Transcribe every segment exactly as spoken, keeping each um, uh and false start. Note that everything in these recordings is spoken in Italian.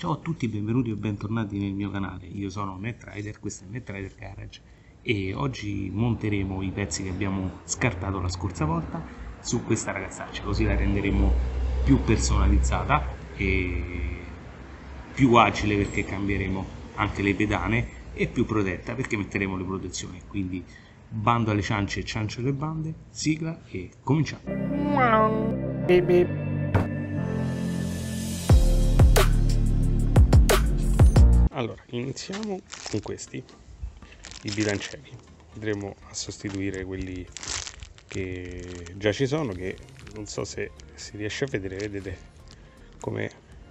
Ciao a tutti, benvenuti o bentornati nel mio canale. Io sono Netrider, questo è Netrider Garage e oggi monteremo i pezzi che abbiamo scartato la scorsa volta su questa ragazzaccia, così la renderemo più personalizzata e più agile perché cambieremo anche le pedane e più protetta perché metteremo le protezioni. Quindi bando alle ciance e ciance alle bande, sigla e cominciamo. Beep, beep. Allora, iniziamo con questi, i bilancieri. Andremo a sostituire quelli che già ci sono, che non so se si riesce a vedere, vedete come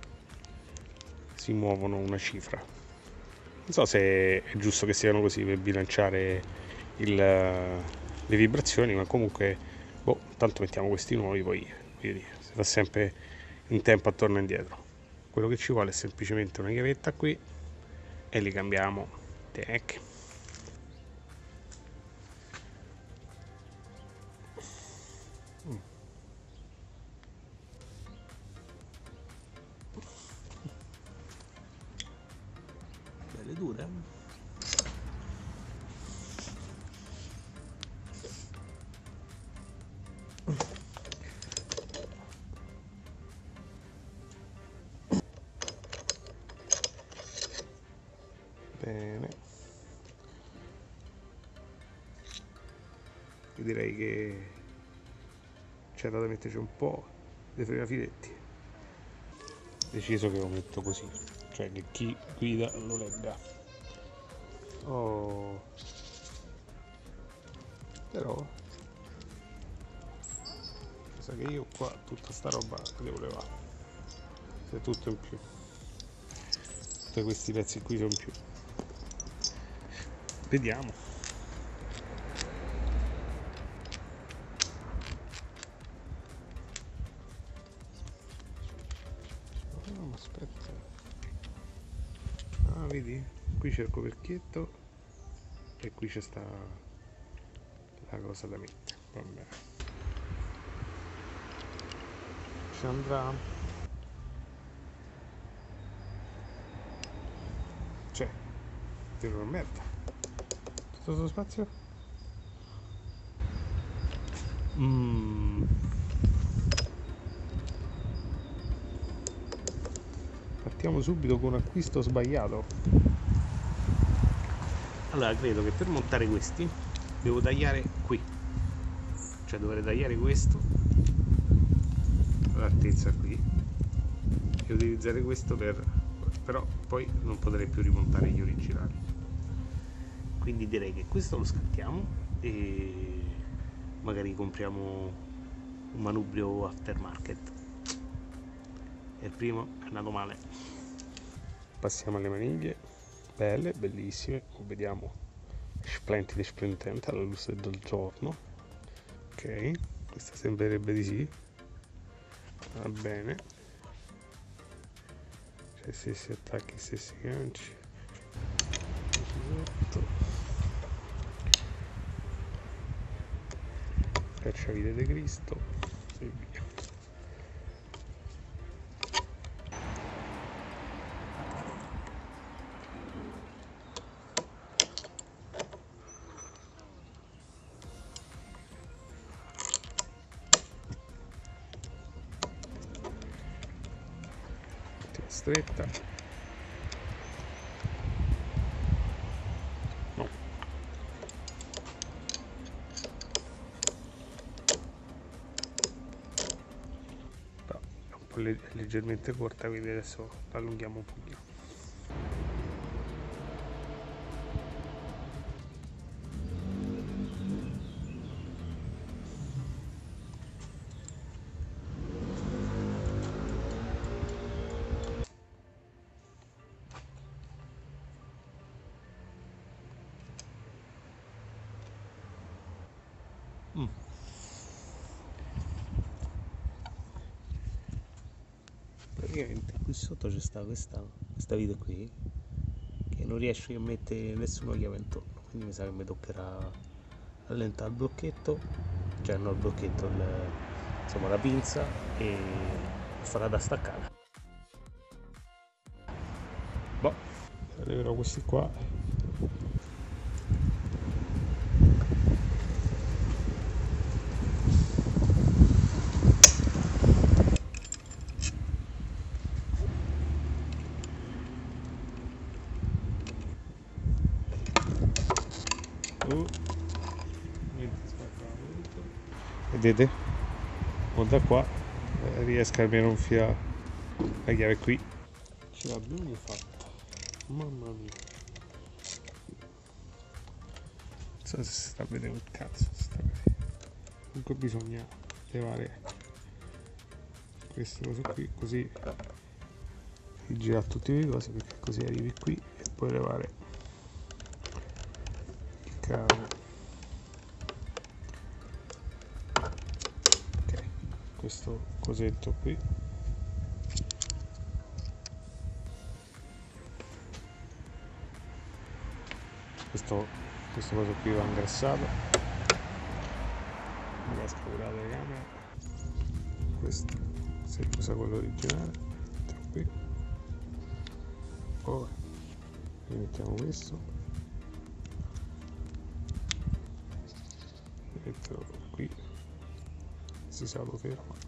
si muovono una cifra. Non so se è giusto che siano così per bilanciare il, le vibrazioni, ma comunque, boh, tanto mettiamo questi nuovi, poi vedi, si fa sempre in tempo attorno e indietro. Quello che ci vuole è semplicemente una chiavetta qui e li cambiamo. Tac. Belle dure. Bene, io direi che c'è da metterci un po' dei fregafiletti. Deciso che lo metto così, cioè che chi guida lo legga. Oh, però mi sa che io qua tutta sta roba la devo levare, se tutto in più, tutti questi pezzi qui sono in più. Vediamo. Oh, ma aspetta. Ah, vedi? Qui c'è il coperchietto e qui c'è sta la cosa da mettere. Vabbè. Ci andrà. C'è. Tiro la merda. Tutto questo spazio? Mm. Partiamo subito con un acquisto sbagliato. Allora, credo che per montare questi devo tagliare qui, cioè dovrei tagliare questo all'altezza qui e utilizzare questo per, però poi non potrei più rimontare gli originali, quindi direi che questo lo scattiamo e magari compriamo un manubrio aftermarket. E il primo è andato male. Passiamo alle maniglie, belle, bellissime, vediamo, splendide, splendente alla luce del giorno. Ok, questa sembrerebbe di sì. Va bene, cioè stessi attacchi, stessi ganci, cacciavite di Cristo e via. Stretta, no, però è un po' leggermente corta, quindi adesso la allunghiamo un pochino. Mm. Praticamente qui sotto c'è sta questa, questa vite qui che non riesce a mettere nessuno chiave intorno, quindi mi sa che mi toccherà allentare il blocchetto, cioè non il blocchetto, il, insomma la pinza, e farà da staccare. leverò questi qua. Uh. Vedete? O da qua eh, riesco almeno a infilare la chiave qui. Ce l'abbiamo fatta, mamma mia. Non so se si sta vedendo il cazzo, si sta vedendo. Comunque bisogna levare queste cose qui, così gira tutte le cose, perché così arrivi qui e puoi levare il cavo. Ok, questo cosetto qui. Questo, questo coso qui va ingrassato. Non riesco a vedere la telecamera. Questo se usa quello originale, mettiamo qui. Poi rimettiamo questo. Metterlo qui. Si sa lo ferma.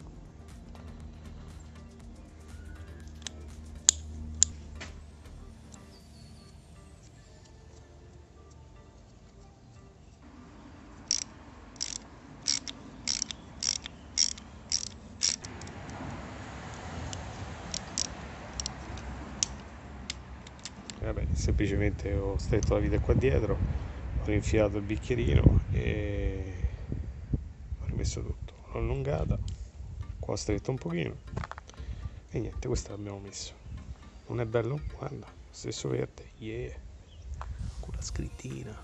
Vabbè, semplicemente ho stretto la vite qua dietro, ho rinfilato il bicchierino e ho rimesso tutto, l'ho allungata, qua ho stretto un pochino e niente, questo l'abbiamo messo. Non è bello? Guarda, stesso verde, yeah, con la scrittina.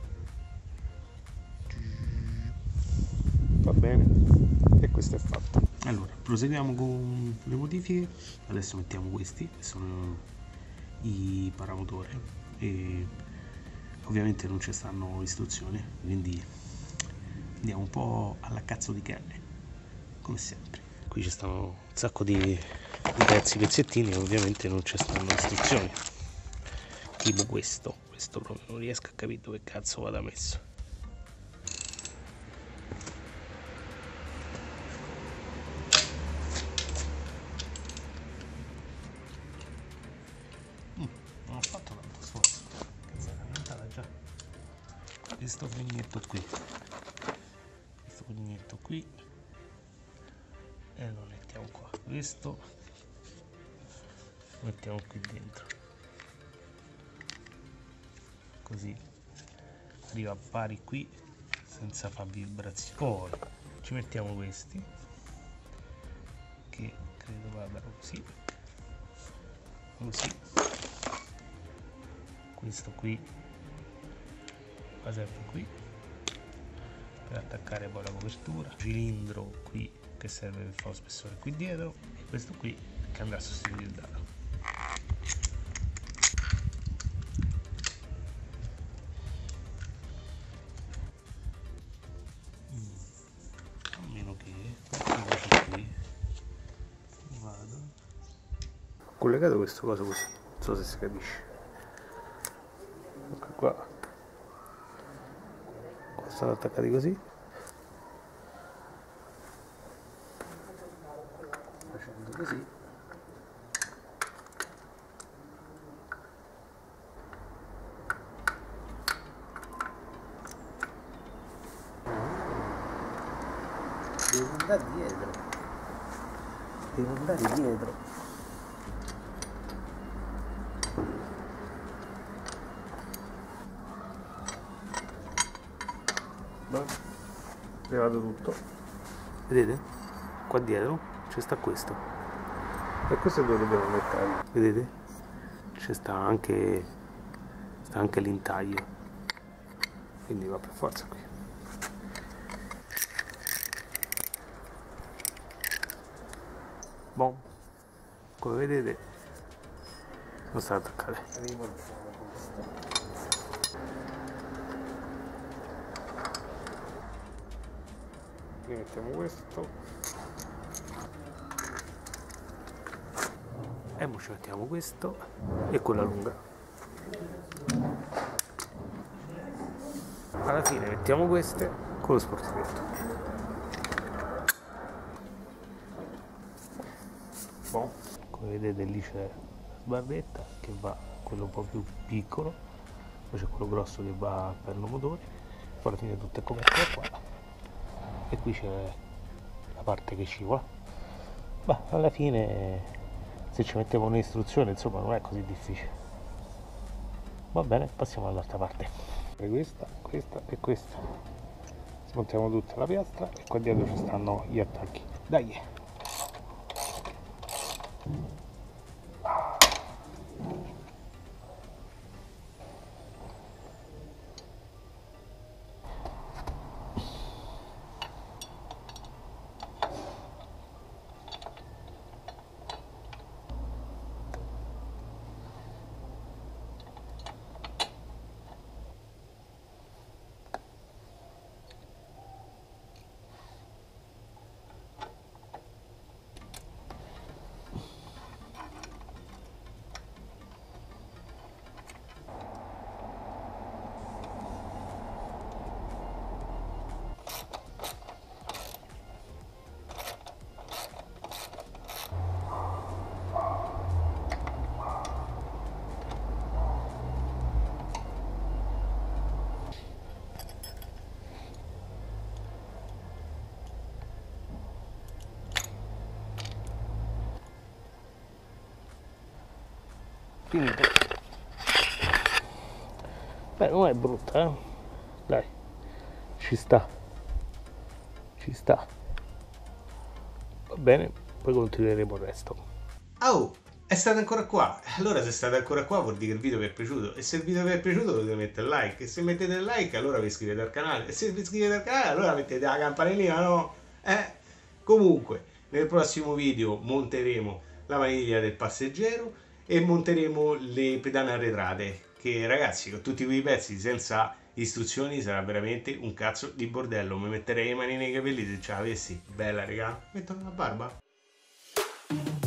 Va bene, e questo è fatto. Allora, proseguiamo con le modifiche. Adesso mettiamo questi, che sono i paramotori, e ovviamente non ci stanno istruzioni, quindi andiamo un po' alla cazzo di cane, come sempre. Qui ci stanno un sacco di, di pezzi, pezzettini, e ovviamente non ci stanno istruzioni, tipo questo questo proprio non riesco a capire dove cazzo vada messo. Non ho fatto tanto sforzo, cazzo, è aumentata già. Questo fognetto qui, questo fognetto qui, e lo mettiamo qua. Questo lo mettiamo qui dentro, così arriva pari qui senza far vibrazioni. Poi ci mettiamo questi, che credo vadano così, così. Questo qui va sempre qui per attaccare poi la copertura, cilindro qui che serve per fare lo spessore qui dietro, e questo qui che andrà a sostituire il dado. Mm. A meno che qui vado collegato questo coso così, non so se si capisce. Ecco qua, sono attaccati così, facendo così devo andare dietro, devo andare dietro. Levato tutto, vedete? Qua dietro c'è sta questo, e questo è dove dobbiamo mettere, vedete? C'è sta anche sta anche l'intaglio, quindi va per forza qui. Boh, come vedete non sta attaccate. Mettiamo questo e ora ci mettiamo questo e quella lunga. Alla fine mettiamo queste con lo sportelletto. Bon. Come vedete lì c'è la sbarretta che va quello un po' più piccolo, poi c'è quello grosso che va per il motore, poi alla fine tutto è coperto da qua e qui c'è la parte che scivola. Ma alla fine se ci mettiamo un'istruzione insomma non è così difficile. Va bene, passiamo all'altra parte. Questa, questa e questa. Smontiamo tutta la piastra e qua dietro ci stanno gli attacchi. Dai! Finito. Beh, non è brutta, eh? Dai, ci sta, ci sta. Va bene, poi continueremo il resto. Oh, è stato ancora qua. Allora se state ancora qua vuol dire che il video vi è piaciuto, e se il video vi è piaciuto dovete mettere il like, e se mettete il like allora vi iscrivete al canale, e se vi iscrivete al canale allora mettete la campanellina, no? Eh? Comunque, nel prossimo video monteremo la maniglia del passeggero e monteremo le pedane arretrate, che ragazzi con tutti quei pezzi senza istruzioni sarà veramente un cazzo di bordello. Mi metterei le mani nei capelli se ce l'avessi. Bella raga, metto la barba.